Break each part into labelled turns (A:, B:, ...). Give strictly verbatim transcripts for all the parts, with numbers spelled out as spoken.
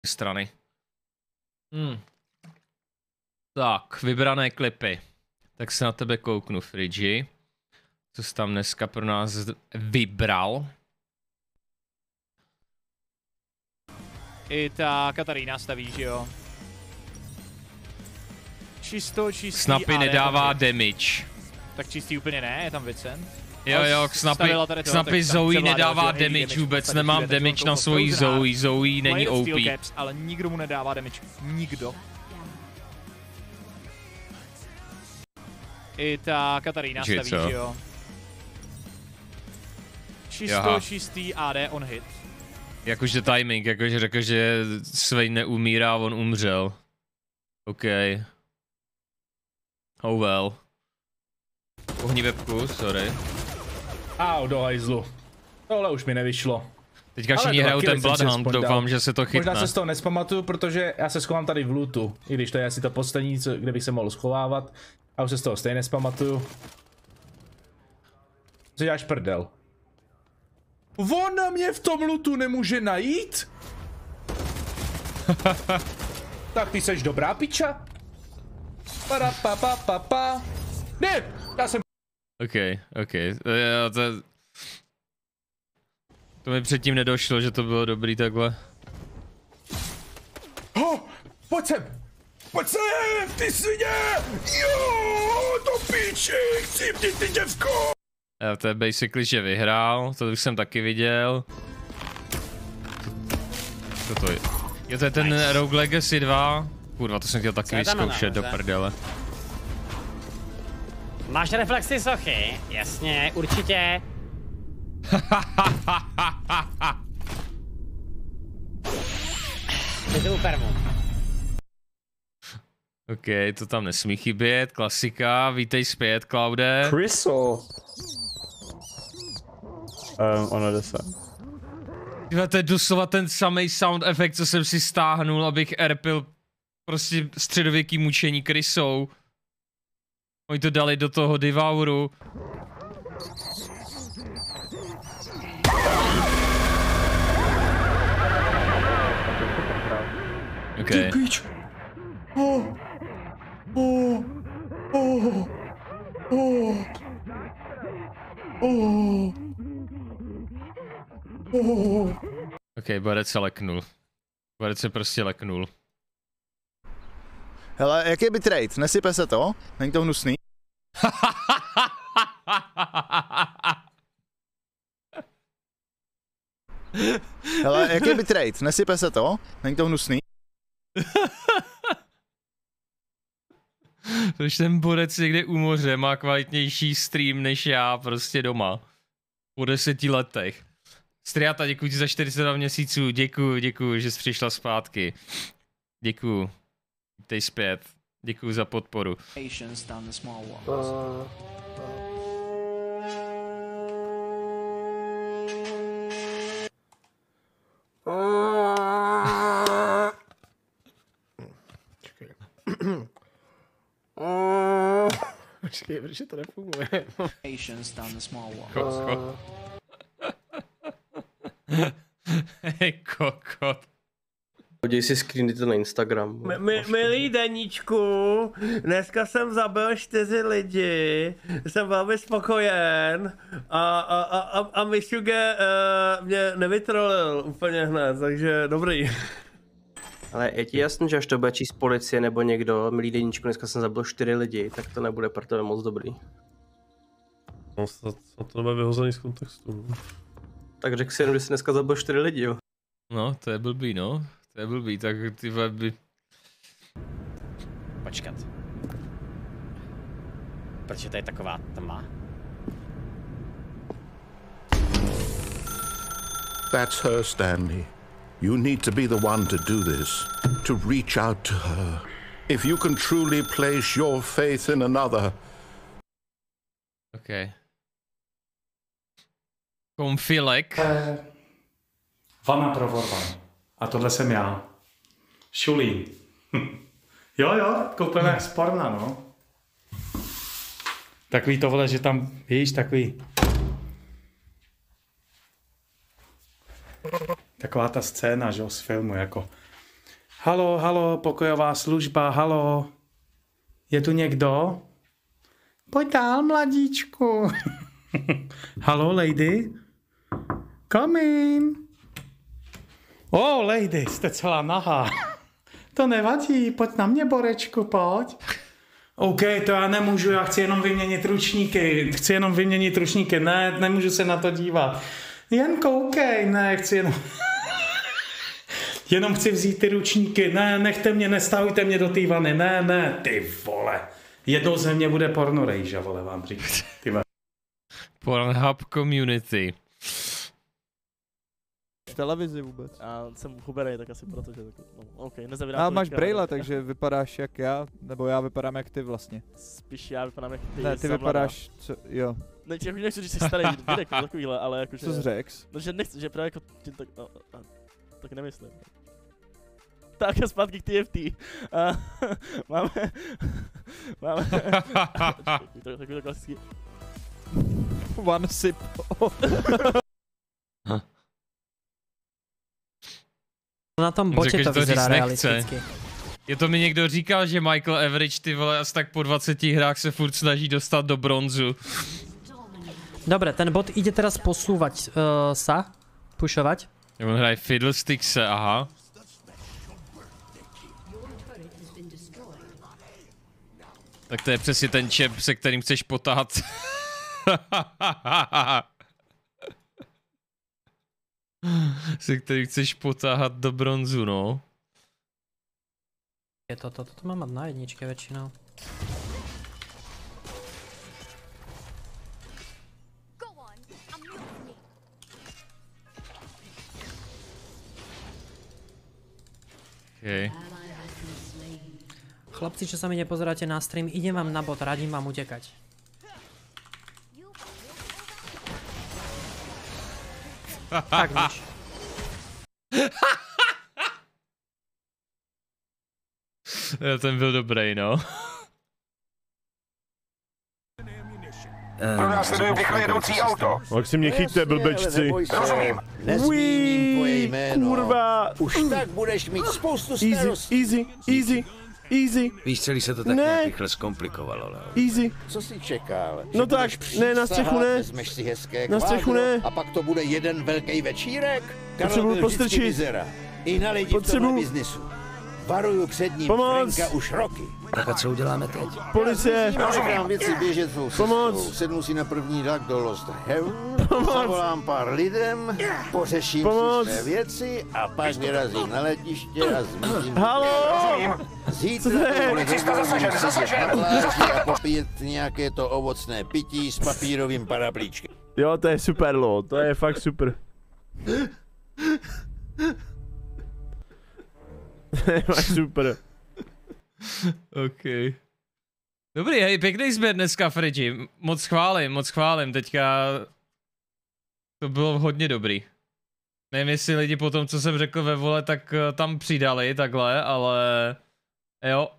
A: strany. Hmm. Tak, vybrané klipy. Tak se na tebe kouknu, Frigi. Co jsi tam dneska pro nás vybral?
B: I ta Katarína staví, že jo? Čisto, čistý.
A: Snapy nedává damage.
B: Tak čistý úplně ne, je tam Vincent.
A: Jo, jo, k Snapy, k Snapy Zoe nedává damage vůbec, nemám damage na svoji Zoe, Zoe není O P.
B: Ale nikdo mu nedává damage, nikdo. I ta Katarína staví, že jo? Čisto, čistý A D on hit.
A: Jakože timing, jakože řekl, že Swain neumírá a on umřel. OK. Oh well. Pohni webku, sorry.
C: Au, do hajzlu. Tohle už mi nevyšlo.
A: Teďka všichni hrajou ten Bloodhound, doufám, že se to chytne.
C: Možná se z toho nespamatuju, protože já se schovám tady v lootu. I když to je asi to poslední, kde bych se mohl schovávat. A už se z toho stejně nespamatuju. Co děláš prdel? Ona mě v tom lootu nemůže najít? Tak ty seš dobrá piča? Para pa pa pa pa. Ne, já jsem...
A: OK, OK. Já to... to mi předtím nedošlo, že to bylo dobrý takhle.
C: Oh, pojď sem! Pojď sem, ty svině! Jo, to píči, chci ty, ty děvko!
A: Já to je basically, že vyhrál, to už jsem taky viděl. Co to je? Jo, to je ten nice. Rogue Legacy dva. Kurva, to jsem chtěl taky vyzkoušet do prdele.
D: Máš reflexy sochy? Jasně, určitě. Jdu permu.
A: OK, to tam nesmí chybět, klasika, vítej zpět, Klaude.
E: Kryso. Um, ono jde se.
A: To je doslova ten samý sound efekt, co jsem si stáhnul, abych erpil prostě středověký mučení krysou. Oni to dali do toho Devouru. OK.
C: Oh. Oh. Oh. Oh. Oh. Oh.
A: OK, Barec se leknul. Barec se prostě leknul.
F: Hele, jaký je bitrate? Nesype se to? Není to hnusný? Hele, jaký je bitrate? Nesype se to? Není to hnusný?
A: Protože ten Borec někde u moře má kvalitnější stream než já prostě doma. Po deseti letech. Striata, děkuji ti za čtyřicet dva měsíců, děkuji, děkuji, že jsi přišla zpátky. Děkuji. Vítej zpět. Děkuji za podporu. Uh,
E: uh, Počkej, protože to nefunguje.
A: Kokot. Hej, kokot.
E: Podívej si screeny to na Instagram.
G: Mi, milý Deníčku, dneska jsem zabil čtyři lidi, jsem velmi spokojen a, a, a, a Mišuge uh, mě nevytrolil úplně hned, takže dobrý.
E: Ale je ti jasný, že až to bude číst policie nebo někdo, milý Deníčku, dneska jsem zabil čtyři lidi, tak to nebude pro tebe moc dobrý.
H: No, to, to bude vyhozený z kontextu. No.
E: Tak řekl si jenom, že jsi dneska zabil čtyři lidi, jo.
A: No, to je blbý, no. To je blbý, tak ty weby...
D: Počkat. Protože to je taková tma.
I: That's her, Stanley. You need to be the one to do this, to reach out to her. If you can truly place your faith in another.
A: Okay. Konfilek.
J: Eh, Vana pro Vorvan. A tohle jsem já. Šulín. jo, jo, koupené z porna, no. Takový tohle, že tam, víš, takový... Taková ta scéna, že jo, z filmu, jako Halo, halo, pokojová služba, halo. Je tu někdo? Pojď dál, mladíčku. Halo, lady? Come in. Oh, lady, jste celá nahá. To nevadí, pojď na mě, Borečku, pojď. OK, to já nemůžu, já chci jenom vyměnit ručníky. Chci jenom vyměnit ručníky, ne, nemůžu se na to dívat. Jen koukej, ne, chci jenom... Jenom chci vzít ty ručníky, ne, nechte mě, nestahujte mě do té vany, ne, ne, ty vole. Jednou ze mě bude porno rejža, vole, vám říkám, ty vole.
A: Pornhub community.
K: V televizi vůbec.
L: Já jsem huberej, tak asi proto, že tak, no, OK, nezavírám.
K: A máš brejle, takže vypadáš jak já, nebo já vypadám jak ty vlastně.
L: Spíš já vypadám jak ty.
K: Ne, ty vypadáš, co, jo.
L: Ne, těch nechci, že jsi starý, Direk, takovýhle, ale jakože...
K: Co jsi řekl?
L: No, že nechci, že právě jako, že tak, no, no, tak nemyslím. Tak a zpátky k T F T. Uh, máme... máme... Takový to klasický.
K: One sip.
M: Na tom botě to vyzerá realisticky.
A: Je to mi někdo říkal, že Michael Average, ty vole, asi tak po dvaceti hrách se furt snaží dostat do bronzu.
M: Dobre, ten bot ide teraz posúvať uh, sa, pušovať.
A: On hraje Fiddlestickse, aha. Tak to je přesně ten čep, se kterým chceš potáhat. Se kterým chceš potáhat do bronzu, no.
M: Je to, to, to, to mám mať na jedničke väčšinou.
A: Okay.
M: Chlapci, čo sa mi nepozeráte na stream, idem vám na bot, radím vám utekať. Tak nič.
A: Ten byl dobrý, no.
C: Pro nás sleduju rychle jedoucí auto.
H: Jak si mě chyťte, blbečci.
C: Rozumím.
G: Nezmíním tvoje jméno. Kurva.
C: Už tak budeš mít spoustu
G: Easy,
C: starostí.
G: easy, easy, easy.
C: Víš, celý se to tak
G: Ne.
C: nějak rychle zkomplikovalo, Leo.
G: Easy.
C: Co jsi čekal?
G: No tak, ne, na střechu ne.
C: Vezmeš si hezké
G: Na střechu
C: kvádro
G: ne.
C: a pak to bude jeden velký večírek?
G: Potřebuju
C: Karel vždycky
G: postrčit.
C: vyzerá. I na lidi v
G: Potřebuju-
C: tomhle biznisu. Varuju před ním
G: Pomoc.
C: Franka už roky. Tak a co uděláme teď?
G: Policie.
C: Nechám věci běžet svou
G: Pomoc.
C: cestou. Sednu si na první vlak do Lost Heaven,
G: Pomoc.
C: zavolám pár lidem, pořeším
G: Pomoc.
C: si své věci a pak vyrazím na letiště a zmizím.
G: Halo.
C: Zítra
G: Co to je?
C: policista zasažen, zasažen. Na pláži a popít nějaké to ovocné pití s papírovým paraplíčkem.
G: Jo, to je super, lo, to je fakt super. To je fakt super.
A: OK. Dobrý, hej, pěkný sběr dneska, Fredži. Moc chválím, moc chválím, teďka... To bylo hodně dobrý. Nevím, jestli lidi po tom, co jsem řekl ve vole, tak uh, tam přidali takhle, ale... Jo.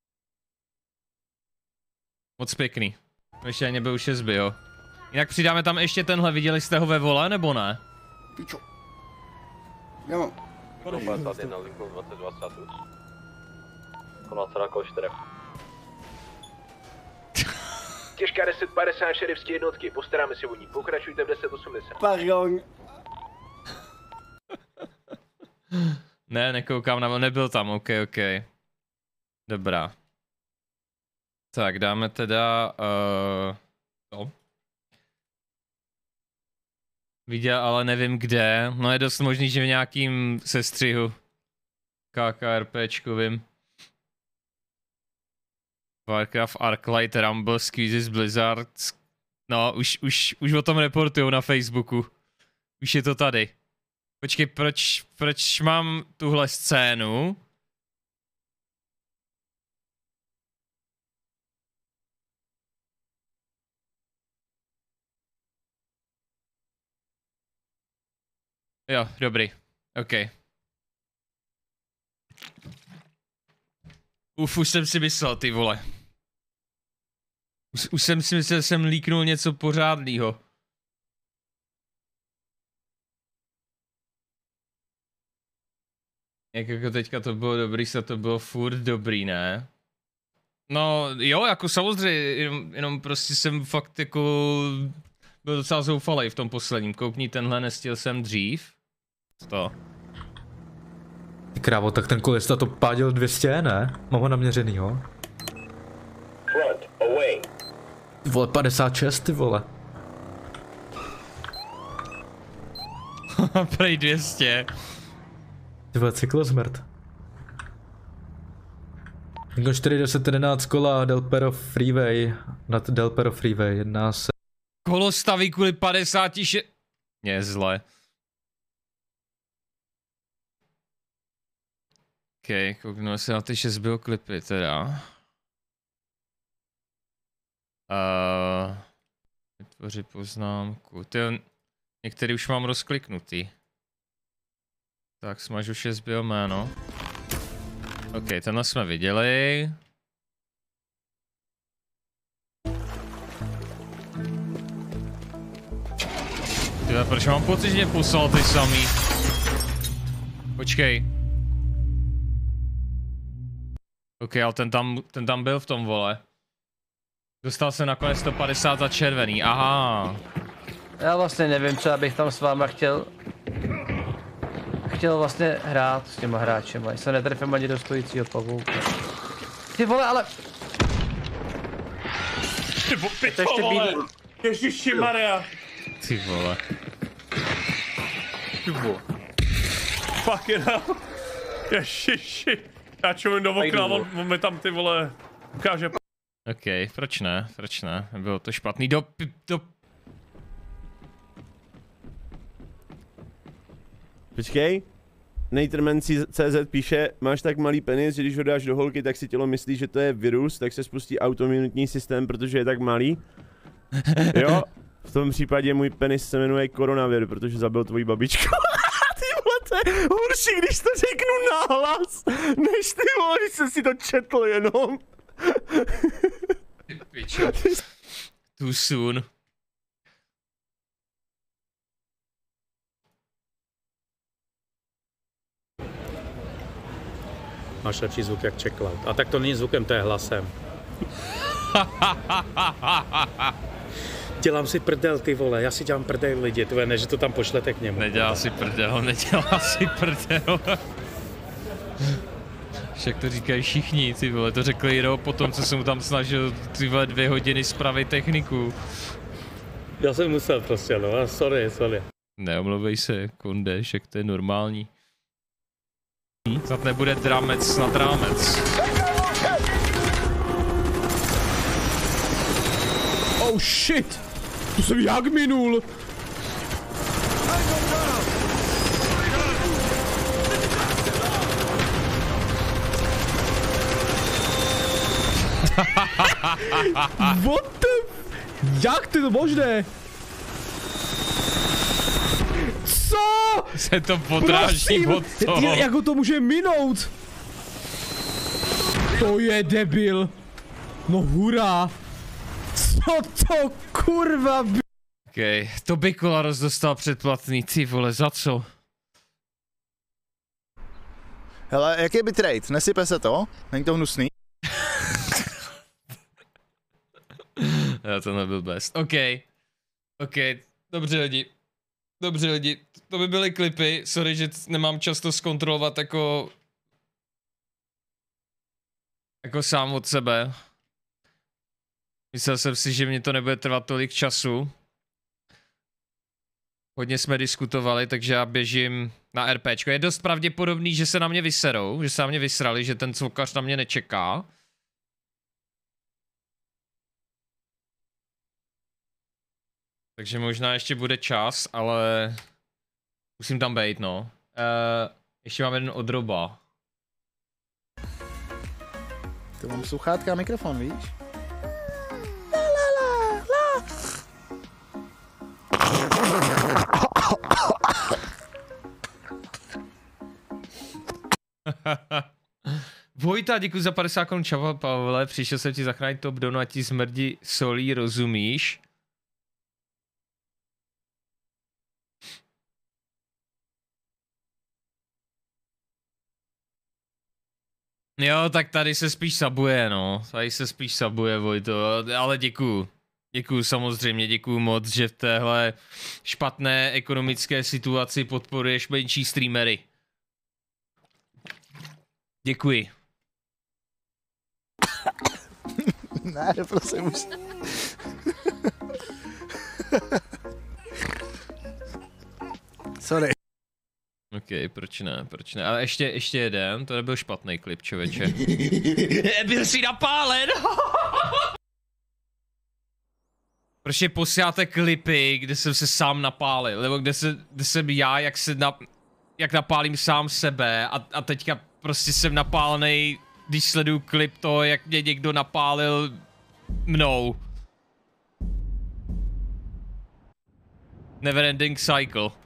A: Moc pěkný. Ještě ani nebyl šestby, jo. Jinak přidáme tam ještě tenhle, viděli jste ho ve vole, nebo ne?
C: Pičo. Já mám.
N: dvacet jedna, Lincoln dvacet dvacet. Konáce kol čtyři.
O: Těžká deset padesát šerifské jednotky, postaráme se o ní, pokračujte v deset osmdesát.
G: Pardon.
A: Ne, nekoukám na... nebyl tam, ok, ok. Dobrá. Tak, dáme teda... Uh, to. Viděl, ale nevím kde. No je dost možný, že v nějakým sestřihu. KKRPčkovým. Warcraft, Arclight, Rumble, Squeezes, Blizzard. No, už, už, už o tom reportujou na Facebooku. Už je to tady. Počkej, proč, proč mám tuhle scénu? Jo, dobrý. OK. Uf, už jsem si myslel, ty vole. Už, už jsem si myslel, že jsem líknul něco pořádného. Jak jako teďka to bylo dobrý, se to bylo furt dobrý, ne? No jo, jako samozřejmě, jenom, jenom prostě jsem fakt jako byl docela zoufalej v tom posledním. Koukni, tenhle nestihl jsem dřív. To.
P: Ty krávo, tak ten kolista to pádil dvě stě, ne? Mám ho naměřenýho.
O: Front, away.
P: Ty vole, padesát šest, ty vole.
A: Prej dvě stě.
P: Ty vole, cyklosmrt. Jako čtyři deset jedenáct kola Del Perro Freeway, nad Del Perro Freeway, jedná se...
A: Kolo staví kvůli padesáti šest... Je zle. OK, kouknu se na ty šest bioklipy teda. Uh, vytvořit poznámku. Ty, některý už mám rozkliknutý. Tak smažu šest biomé, OK, tenhle jsme viděli. Tyhle, proč mám pocit, že mě poslal ty samý? Počkej. OK, ale ten tam, ten tam byl v tom, vole. Dostal se nakonec sto padesát za červený, aha.
Q: Já vlastně nevím, co abych tam s váma chtěl... Chtěl vlastně hrát s těma hráčema, se netrefím ani do stojícího pavouka. Ty vole, ale...
H: Ty vo, ty vole! Ježišimarja!
A: Ty vole.
H: Ty vole. Fuck it up. Ježiši. Já čumím do okna, on, on mi tam ty vole ukáže.
A: OK, proč ne, proč ne, bylo to špatný, do, do...
R: Počkej. Naterman C Z píše, máš tak malý penis, že když ho dáš do holky, tak si tělo myslí, že to je virus, tak se spustí autoimunitní systém, protože je tak malý. Jo, v tom případě můj penis se jmenuje koronavir, protože zabil tvoji babičku. Ty vole, to je horší, když to řeknu nahlas, než ty vole, když jsem si to četl jenom.
A: Pičo. Too soon.
J: Máš lepší zvuk jak checkout. A tak to není zvukem, to je hlasem. Dělám si prdel, ty vole, já si dělám prdel lidi, ty vole, ne, že to tam pošlete k němu.
A: Nedělá si prdel, nedělá si prdel. Však to říkají všichni, ty vole, to řekl Jiro po tom, co jsem mu tam snažil ty vole dvě hodiny spravit techniku.
J: Já jsem musel prostě, no, sorry, sorry.
A: Neomlouvej se, konde, však to je normální. Snad nebude drámec na drámec.
C: Oh shit! Tu jsem jak minul! What the... Jak to je možné? Co?
A: Se to podráží od toho.
C: Jak to může minout? To je debil. No hurá. Co to kurva by...
A: OK, to by Kolaros dostal předplatný, ty vole, za co?
F: Hele, jaký je bitrate? Nesype se to? Není to hnusný?
A: Já to nebyl best. OK. OK, dobře lidi. Dobře lidi, to by byly klipy, sorry, že nemám čas to zkontrolovat jako... Jako sám od sebe. Myslel jsem si, že mě to nebude trvat tolik času. Hodně jsme diskutovali, takže já běžím na RPčko. Je dost pravděpodobný, že se na mě vyserou, že se na mě vysrali, že ten cvokař na mě nečeká. Takže možná ještě bude čas, ale musím tam být, no. Uh, ještě mám jeden odroba.
F: To mám sluchátka a mikrofon, víš?
A: Vojta, děkuji za padesát korun, čau Pavle, přišel jsem ti zachránit top donu a ti smrdí solí, rozumíš? Jo, tak tady se spíš sabuje, no. Tady se spíš sabuje, Vojto, ale děkuju. Děkuju samozřejmě, děkuju moc, že v téhle špatné ekonomické situaci podporuješ menší streamery. Děkuji.
F: Ne, prosím už. Sorry.
A: OK, proč ne, proč ne, ale ještě, ještě jeden, to nebyl špatný klip, člověče. Byl jsi napálen! Proč je posíláte klipy, kde jsem se sám napálil, nebo kde, se, kde jsem já, jak se na, jak napálím sám sebe a, a teďka prostě jsem napálený, když sleduju klip toho, jak mě někdo napálil mnou. Neverending cycle.